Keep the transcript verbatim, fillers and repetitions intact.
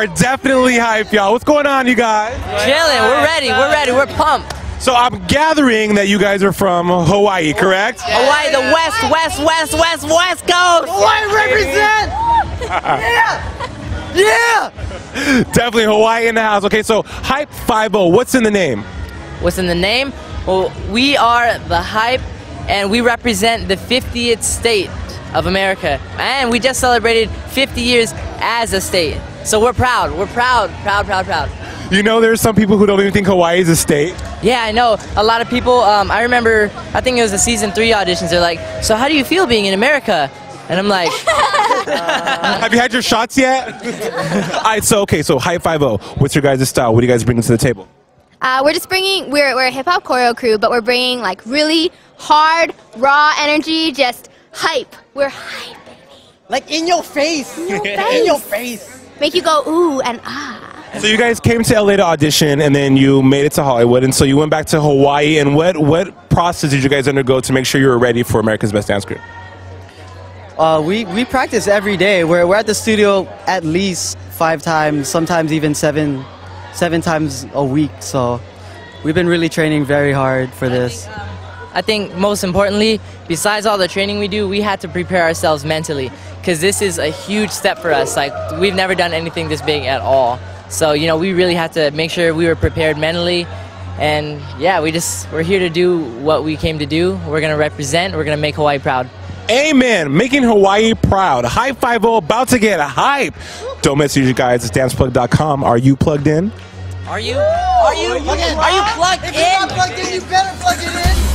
are definitely hype, y'all. What's going on, you guys? Chilling. We're ready. We're ready. We're pumped. So I'm gathering that you guys are from Hawaii, correct? Hawaii, the west, west, west, west, west coast. Hawaii represent. Yeah. Yeah. Definitely Hawaii in the house. Okay, so Hype five oh, what's in the name? What's in the name? Well, we are the Hype, and we represent the fiftieth state of America. And we just celebrated fifty years as a state. So we're proud. We're proud, proud, proud, proud. You know there's some people who don't even think Hawaii is a state. Yeah, I know. A lot of people, um, I remember, I think it was the season three auditions, they're like, so how do you feel being in America? And I'm like, uh, have you had your shots yet? All right, so okay, so Hype five oh, what's your guys' style? What do you guys bring to the table? Uh, we're just bringing, we're, we're a hip hop choreo crew, but we're bringing like really hard, raw energy, just hype. We're hype, baby. Like in your face. In your face. In your face. Make you go ooh and ah. So you guys came to L A to audition, and then you made it to Hollywood, and so you went back to Hawaii. And what what process did you guys undergo to make sure you were ready for America's Best Dance Crew? Uh, we we practice every day. We're we're at the studio at least five times, sometimes even seven, seven times a week. So we've been really training very hard for this. I think most importantly, besides all the training we do, we had to prepare ourselves mentally, because this is a huge step for us. Like, we've never done anything this big at all. So, you know, we really had to make sure we were prepared mentally. And yeah, we just, we're here to do what we came to do. We're going to represent. We're going to make Hawaii proud. Amen. Making Hawaii proud. Hype five oh about to get a hype. Don't miss it, you guys. It's dance plug dot com. Are you plugged in? Are you? Are you? Are you plugged in? If you're not plugged in, you better plug it in.